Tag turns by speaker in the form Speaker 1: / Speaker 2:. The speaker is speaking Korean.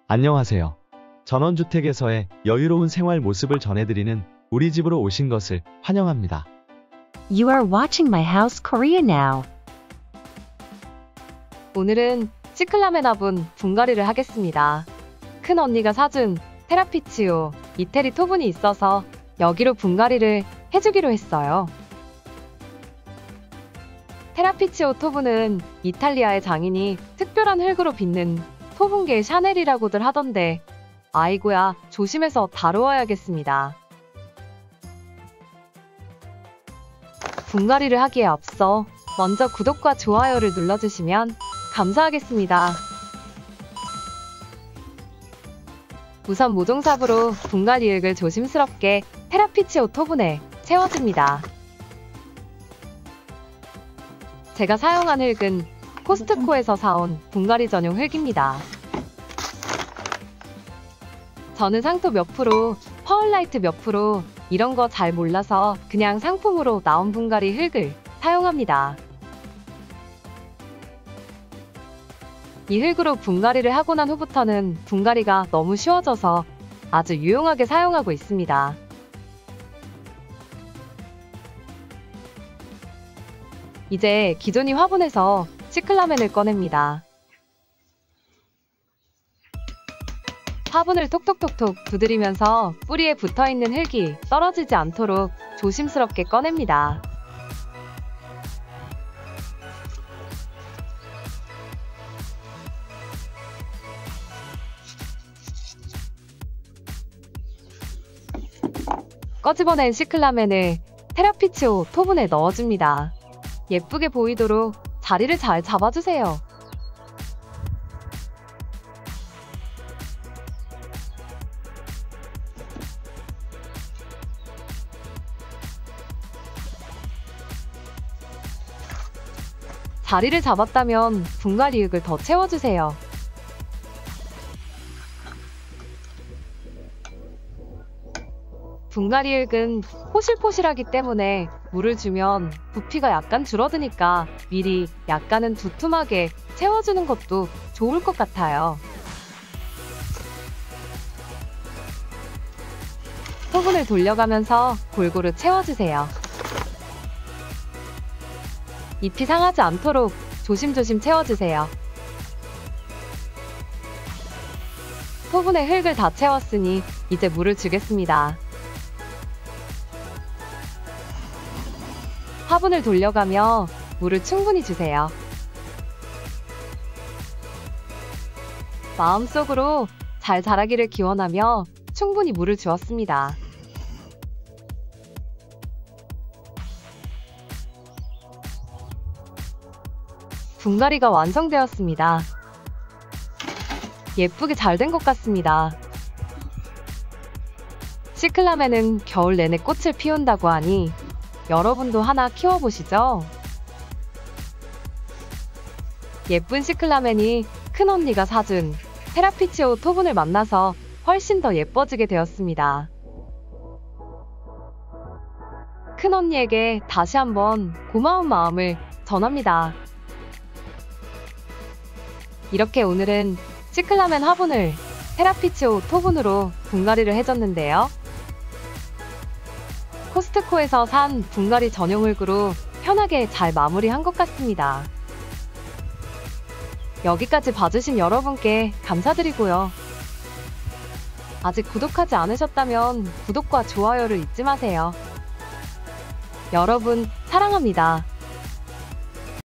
Speaker 1: 안녕하세요. 전원주택에서의 여유로운 생활 모습을 전해드리는 우리 집으로 오신 것을 환영합니다.
Speaker 2: You are watching My House Korea now.
Speaker 3: 오늘은 시클라멘 화분 분갈이를 하겠습니다. 큰 언니가 사준 테라피치오 이태리 토분이 있어서 여기로 분갈이를 해주기로 했어요. 테라피치오 토분은 이탈리아의 장인이 특별한 흙으로 빚는 토분계의 샤넬이라고들 하던데 아이고야 조심해서 다루어야겠습니다. 분갈이를 하기에 앞서 먼저 구독과 좋아요를 눌러주시면 감사하겠습니다. 우선 모종삽으로 분갈이 흙을 조심스럽게 테라피치오 토분에 채워줍니다. 제가 사용한 흙은 코스트코에서 사온 분갈이 전용 흙입니다. 저는 상토 몇 프로, 퍼울라이트 몇 프로 이런 거 잘 몰라서 그냥 상품으로 나온 분갈이 흙을 사용합니다. 이 흙으로 분갈이를 하고 난 후부터는 분갈이가 너무 쉬워져서 아주 유용하게 사용하고 있습니다. 이제 기존이 화분에서 시클라멘을 꺼냅니다. 화분을 톡톡톡톡 두드리면서 뿌리에 붙어있는 흙이 떨어지지 않도록 조심스럽게 꺼냅니다. 꺼집어낸 시클라멘을 테라피치오 토분에 넣어줍니다. 예쁘게 보이도록 자리를 잘 잡아주세요. 자리를 잡았다면 분갈이 흙을 더 채워주세요. 분갈이 흙은 포실포실하기 때문에 물을 주면 부피가 약간 줄어드니까 미리 약간은 두툼하게 채워주는 것도 좋을 것 같아요. 토분을 돌려가면서 골고루 채워주세요. 잎이 상하지 않도록 조심조심 채워주세요. 토분에 흙을 다 채웠으니 이제 물을 주겠습니다. 화분을 돌려가며 물을 충분히 주세요. 마음속으로 잘 자라기를 기원하며 충분히 물을 주었습니다. 분갈이가 완성되었습니다. 예쁘게 잘 된 것 같습니다. 시클라멘은 겨울 내내 꽃을 피운다고 하니 여러분도 하나 키워보시죠. 예쁜 시클라멘이 큰언니가 사준 테라피치오 토분을 만나서 훨씬 더 예뻐지게 되었습니다. 큰언니에게 다시 한번 고마운 마음을 전합니다. 이렇게 오늘은 시클라멘 화분을 테라피치오 토분으로 분갈이를 해줬는데요. 코스트코에서 산 분갈이 전용 흙으로 편하게 잘 마무리한 것 같습니다. 여기까지 봐주신 여러분께 감사드리고요. 아직 구독하지 않으셨다면 구독과 좋아요를 잊지 마세요. 여러분 사랑합니다.